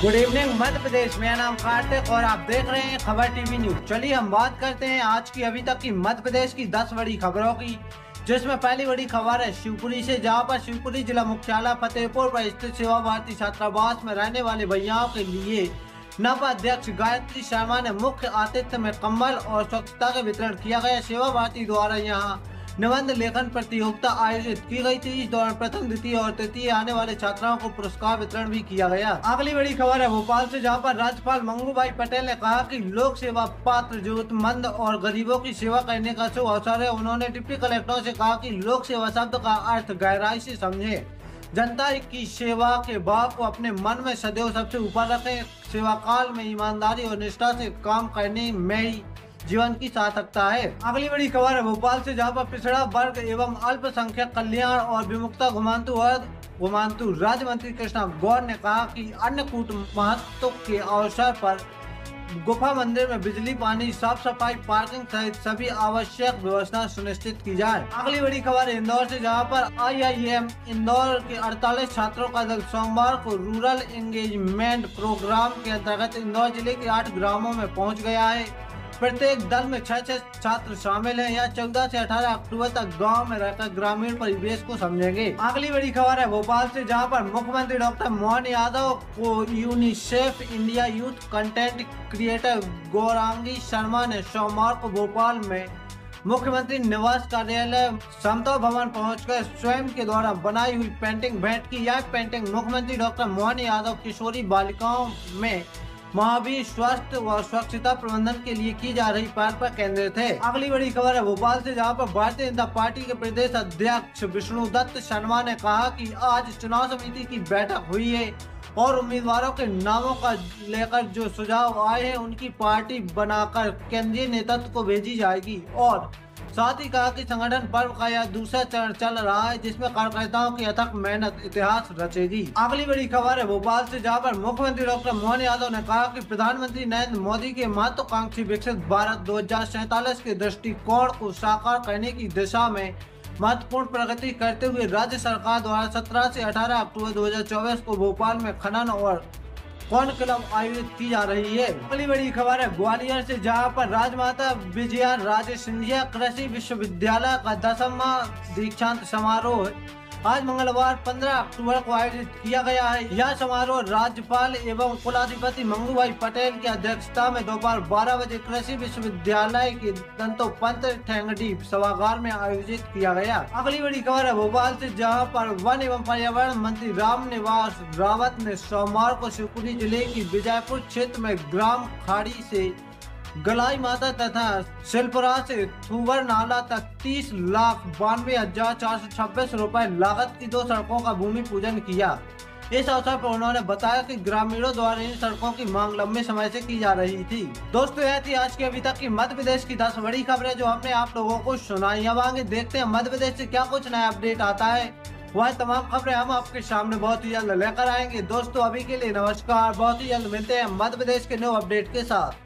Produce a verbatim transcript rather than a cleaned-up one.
Good evening Madhya Pradesh. मेरा नाम कार्तिक और आप देख रहे हैं खबर टीवी न्यूज। चलिए हम बात करते हैं आज की अभी तक की मध्य प्रदेश की दस बड़ी खबरों की, जिसमें पहली बड़ी खबर है शिवपुरी से, जहां पर शिवपुरी जिला मुख्यालय फतेहपुर पर स्थित सेवा भारती छात्रावास में रहने वाले भैयाओं के लिए नव अध्यक्ष गायत्री शर्मा ने मुख्य आतिथ्य में कंबल और स्वच्छता का वितरण किया गया। सेवा भारती द्वारा यहां निबंध लेखन प्रतियोगिता आयोजित की गई थी। इस दौरान प्रथम, द्वितीय और तृतीय आने वाले छात्राओं को पुरस्कार वितरण भी किया गया। अगली बड़ी खबर है भोपाल से, जहां पर राज्यपाल मंगू भाई पटेल ने कहा कि लोक सेवा पात्र, जरूरतमंद और गरीबों की सेवा करने का शुभ अवसर है। उन्होंने डिप्टी कलेक्टरों से कहा कि लोक सेवा शब्द का अर्थ गहराई से समझे, जनता की सेवा के भाव को अपने मन में सदैव सबसे ऊपर रखें। सेवा काल में ईमानदारी और निष्ठा से काम करने में ही जीवन की सार्थकता है। अगली बड़ी खबर है भोपाल से, जहां पर पिछड़ा वर्ग एवं अल्पसंख्यक कल्याण और विमुक्ता घुमांतु और घुमांतु राज्य मंत्री कृष्णा गौर ने कहा कि अन्नकूट महोत्सव के अवसर पर गुफा मंदिर में बिजली, पानी, साफ सफाई, पार्किंग सहित सभी आवश्यक व्यवस्था सुनिश्चित की जाए। अगली बड़ी खबर है इंदौर से, जहां पर आई आई एम इंदौर के अड़तालीस छात्रों का दल सोमवार को रूरल एंगेजमेंट प्रोग्राम के अंतर्गत इंदौर जिले के आठ ग्रामों में पहुंच गया है। प्रत्येक दल में छह छह छात्र शामिल हैं। यह चौदह से अठारह अक्टूबर तक गांव में रहकर ग्रामीण परिवेश को समझेंगे। अगली बड़ी खबर है भोपाल से, जहां पर मुख्यमंत्री डॉक्टर मोहन यादव को UNICEF India youth content creator Gaurangi Sharma ने सोमवार को भोपाल में मुख्यमंत्री निवास कार्यालय समता भवन पहुंचकर स्वयं के द्वारा बनाई हुई पेंटिंग भेंट की। यह पेंटिंग मुख्यमंत्री डॉक्टर मोहन यादव किशोरी बालिकाओं में महावीर स्वास्थ्य व स्वच्छता प्रबंधन के लिए की जा रही पहल पर केंद्रित है। अगली बड़ी खबर है भोपाल से, जहां पर भारतीय जनता पार्टी के प्रदेश अध्यक्ष विष्णुदत्त शर्मा ने कहा कि आज चुनाव समिति की बैठक हुई है और उम्मीदवारों के नामों का लेकर जो सुझाव आए हैं उनकी पार्टी बनाकर केंद्रीय नेतृत्व को भेजी जाएगी। और साथ ही कहा कि संगठन पर्व का यह दूसरा चरण चल रहा है, जिसमें कार्यकर्ताओं की अथक मेहनत इतिहास रचेगी। अगली बड़ी खबर है भोपाल से, जहां पर मुख्यमंत्री डॉक्टर मोहन यादव ने कहा कि प्रधानमंत्री नरेंद्र मोदी के महत्वाकांक्षी विकसित भारत दो हजार सैतालीस के दृष्टिकोण को साकार करने की दिशा में महत्वपूर्ण प्रगति करते हुए राज्य सरकार द्वारा सत्रह से अठारह अक्टूबर दो हजार चौबीस को भोपाल में खनन और कौन क्लब आयोजित की जा रही है। अगली बड़ी खबर है ग्वालियर से, जहां पर राजमाता विजया राजे सिंधिया कृषि विश्वविद्यालय का दसवां दीक्षांत समारोह आज मंगलवार पंद्रह अक्टूबर को आयोजित किया गया है। यह समारोह राज्यपाल एवं कुलाधिपति मंगू भाई पटेल की अध्यक्षता में दोपहर बारह बजे कृषि विश्वविद्यालय के दंतोपंत ठेंगड़ी सभागार में आयोजित किया गया। अगली बड़ी खबर है भोपाल से, जहां पर वन एवं पर्यावरण मंत्री राम निवास रावत ने सोमवार को शिवपुरी जिले की विजयपुर क्षेत्र में ग्राम खाड़ी से गलाई माता तथा शिल्परा से थुवर नाला तक तीस लाख बानवे हजार चार सौ छब्बीस रूपए लागत की दो सड़कों का भूमि पूजन किया। इस अवसर पर उन्होंने बताया कि ग्रामीणों द्वारा इन सड़कों की मांग लंबे समय से की जा रही थी। दोस्तों, यह थी आज की अभी तक की मध्य प्रदेश की दस बड़ी खबरें जो हमने आप लोगों को सुनाई। अब आगे देखते हैं मध्य प्रदेश से क्या कुछ नया अपडेट आता है। वह तमाम खबरें हम आपके सामने बहुत ही जल्द लेकर आएंगे। दोस्तों, अभी के लिए नमस्कार। बहुत ही जल्द मिलते हैं मध्य प्रदेश के न्यू अपडेट के साथ।